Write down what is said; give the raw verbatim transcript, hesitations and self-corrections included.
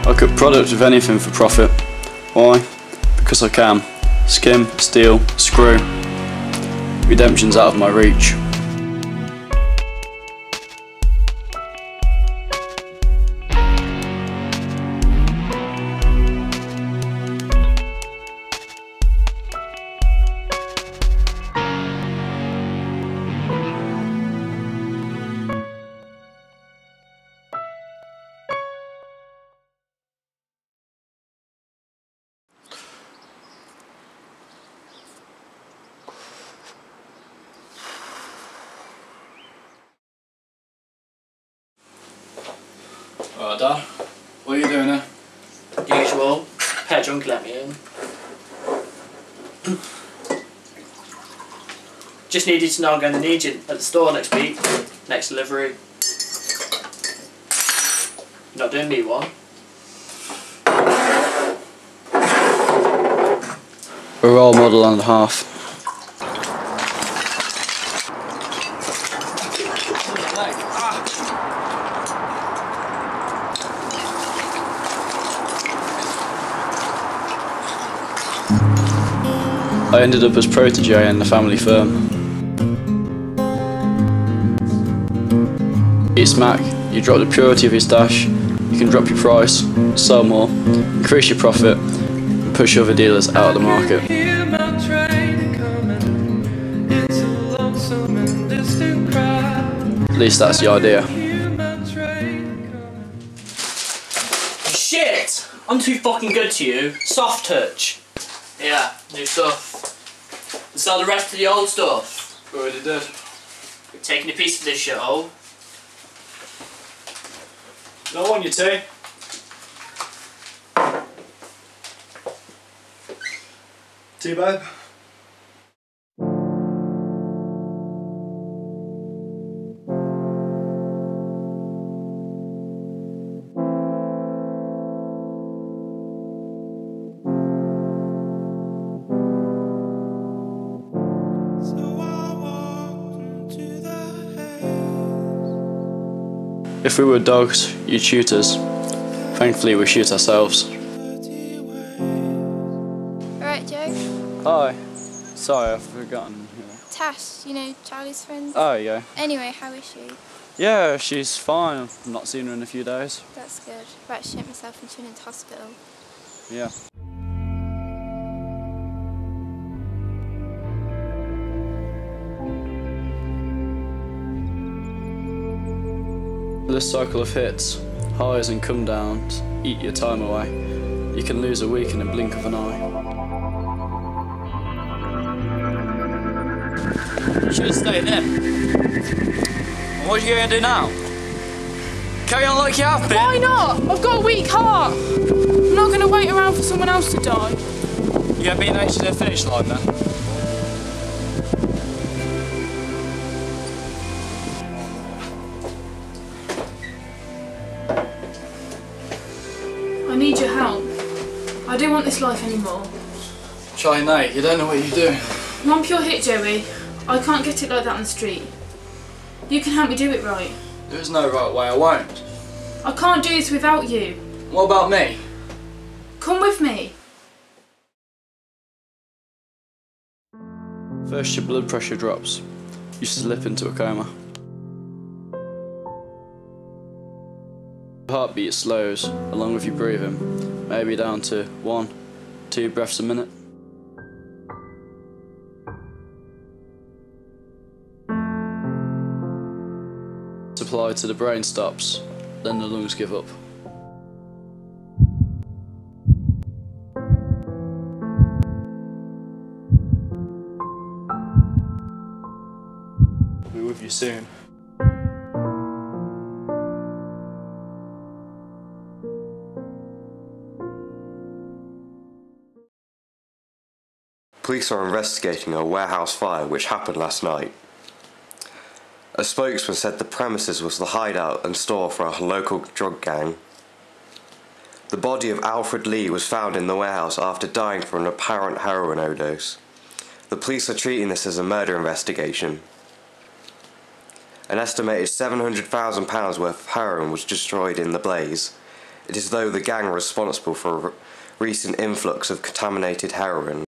I cut product with anything for profit. Why? Because I can. Skim, steal, screw. Redemption's out of my reach. Alright, Dad, what are you doing here? Usual. Pet drunk let me in. Just needed to know I'm going to need you at the store next week. Next delivery. You're not doing me one. A role model and a half. I ended up as protege in the family firm. Eat smack, you drop the purity of your stash, you can drop your price, sell more, increase your profit, and push other dealers out of the market. At least that's the idea. Shit! I'm too fucking good to you. Soft touch. Yeah, new stuff. And sell the rest of the old stuff. Already did. We're taking a piece of this shithole. No one, you tea. Tea, babe. If we were dogs, you'd shoot us. Thankfully we shoot ourselves. Alright, Joe. Hi. Sorry, I've forgotten. Tash, you know, Charlie's friend. Oh, yeah. Anyway, how is she? Yeah, she's fine. I've not seen her in a few days. That's good. About to shit myself and tune into hospital. Yeah. This cycle of hits, highs and come downs, eat your time away. You can lose a week in a blink of an eye. You should have stayed in. What are you going to do now? Carry on like you have been? Why not? I've got a weak heart. I'm not going to wait around for someone else to die. You going to be next to the finish line then? I need your help. I don't want this life anymore. Charlie, no, you don't know what you do. One pure hit, Joey. I can't get it like that on the street. You can help me do it right. There is no right way, I won't. I can't do this without you. What about me? Come with me. First your blood pressure drops. You slip into a coma. Your heartbeat slows, along with your breathing, maybe down to one, two breaths a minute. Supply to the brain stops, then the lungs give up. I'll be with you soon. Police are investigating a warehouse fire which happened last night. A spokesman said the premises was the hideout and store for a local drug gang. The body of Alfred Lee was found in the warehouse after dying from an apparent heroin overdose. The police are treating this as a murder investigation. An estimated seven hundred thousand pounds worth of heroin was destroyed in the blaze. it is as though the gang are responsible for a re- recent influx of contaminated heroin.